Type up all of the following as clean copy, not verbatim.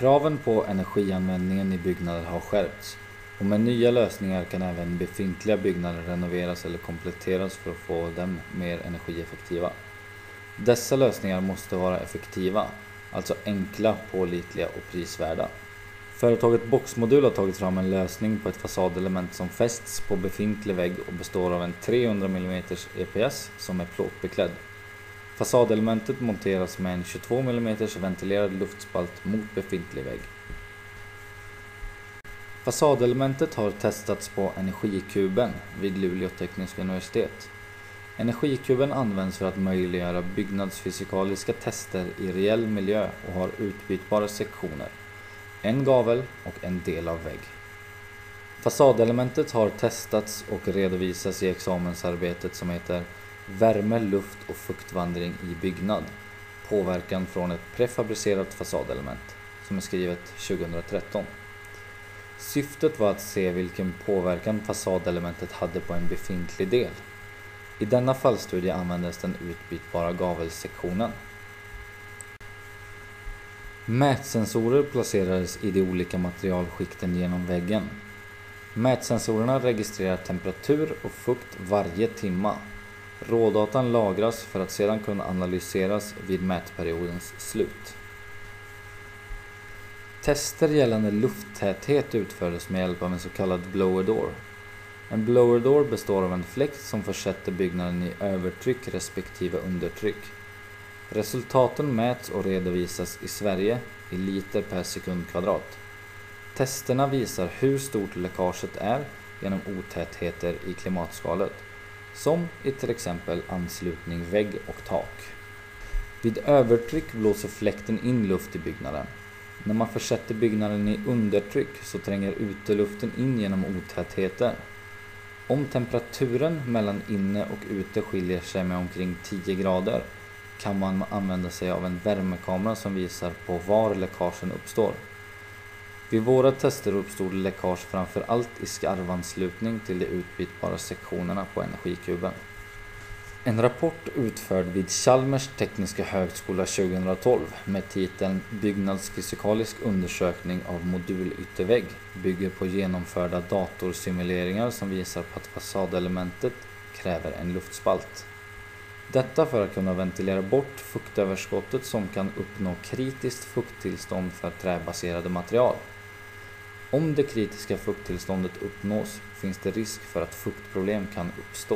Kraven på energianvändningen i byggnader har skärpts och med nya lösningar kan även befintliga byggnader renoveras eller kompletteras för att få dem mer energieffektiva. Dessa lösningar måste vara effektiva, alltså enkla, pålitliga och prisvärda. Företaget Boxmodul har tagit fram en lösning på ett fasadelement som fästs på befintlig vägg och består av en 300 mm EPS som är plåtbeklädd. Fasadelementet monteras med en 22 mm ventilerad luftspalt mot befintlig vägg. Fasadelementet har testats på Energikuben vid Luleå tekniska universitet. Energikuben används för att möjliggöra byggnadsfysikaliska tester i reell miljö och har utbytbara sektioner, en gavel och en del av vägg. Fasadelementet har testats och redovisas i examensarbetet som heter Värme, luft och fuktvandring i byggnad. Påverkan från ett prefabricerat fasadelement som är skrivet 2013. Syftet var att se vilken påverkan fasadelementet hade på en befintlig del. I denna fallstudie användes den utbytbara gavelsektionen. Mätsensorer placerades i de olika materialskikten genom väggen. Mätsensorerna registrerar temperatur och fukt varje timma. Rådatan lagras för att sedan kunna analyseras vid mätperiodens slut. Tester gällande lufttäthet utfördes med hjälp av en så kallad blower door. En blower door består av en fläkt som försätter byggnaden i övertryck respektive undertryck. Resultaten mäts och redovisas i Sverige i liter per sekundkvadrat. Testerna visar hur stort läckaget är genom otätheter i klimatskalet, som i till exempel anslutning vägg och tak. Vid övertryck blåser fläkten in luft i byggnaden. När man försätter byggnaden i undertryck så tränger uteluften in genom otätheter. Om temperaturen mellan inne och ute skiljer sig med omkring 10 grader kan man använda sig av en värmekamera som visar på var läckagen uppstår. Vid våra tester uppstod läckage framför allt i skarvanslutning till de utbytbara sektionerna på Energikuben. En rapport utförd vid Chalmers tekniska högskola 2012 med titeln Byggnadsfysikalisk undersökning av modulyttervägg bygger på genomförda datorsimuleringar som visar på att fasadelementet kräver en luftspalt. Detta för att kunna ventilera bort fuktöverskottet som kan uppnå kritiskt fukttillstånd för träbaserade material. Om det kritiska fukttillståndet uppnås finns det risk för att fuktproblem kan uppstå.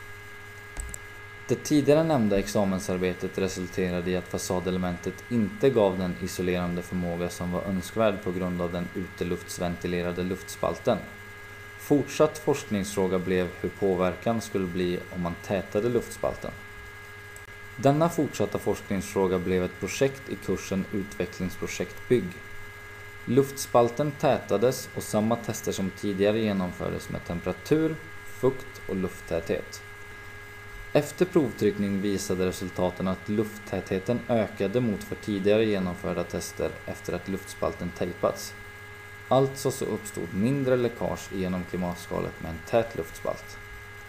Det tidigare nämnda examensarbetet resulterade i att fasadelementet inte gav den isolerande förmåga som var önskvärd på grund av den uteluftsventilerade luftspalten. Fortsatt forskningsfråga blev hur påverkan skulle bli om man tätade luftspalten. Denna fortsatta forskningsfråga blev ett projekt i kursen Utvecklingsprojekt Bygg. Luftspalten tätades och samma tester som tidigare genomfördes med temperatur, fukt och lufttäthet. Efter provtryckning visade resultaten att lufttätheten ökade mot för tidigare genomförda tester efter att luftspalten tejpats. Alltså så uppstod mindre läckage genom klimatskalet med en tät luftspalt.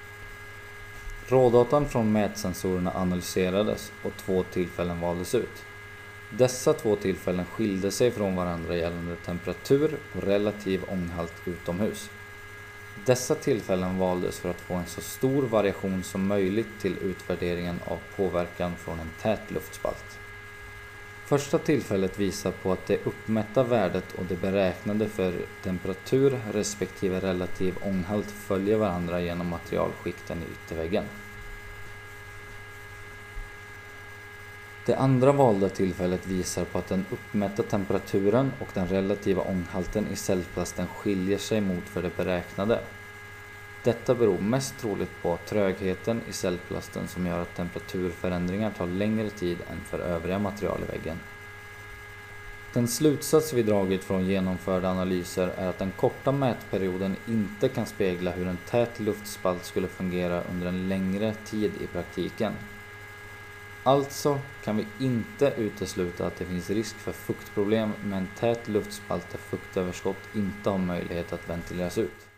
Rådatan från mätsensorerna analyserades och 2 tillfällen valdes ut. Dessa 2 tillfällen skilde sig från varandra gällande temperatur och relativ ånghalt utomhus. Dessa tillfällen valdes för att få en så stor variation som möjligt till utvärderingen av påverkan från en tät luftspalt. Första tillfället visar på att det uppmätta värdet och det beräknade för temperatur respektive relativ ånghalt följer varandra genom materialskikten i ytterväggen. Det andra valda tillfället visar på att den uppmätta temperaturen och den relativa ånghalten i cellplasten skiljer sig mot för det beräknade. Detta beror mest troligt på trögheten i cellplasten som gör att temperaturförändringar tar längre tid än för övriga material i väggen. Den slutsats vi dragit från genomförda analyser är att den korta mätperioden inte kan spegla hur en tät luftspalt skulle fungera under en längre tid i praktiken. Alltså kan vi inte utesluta att det finns risk för fuktproblem med en tät luftspalt där fuktöverskott inte har möjlighet att ventileras ut.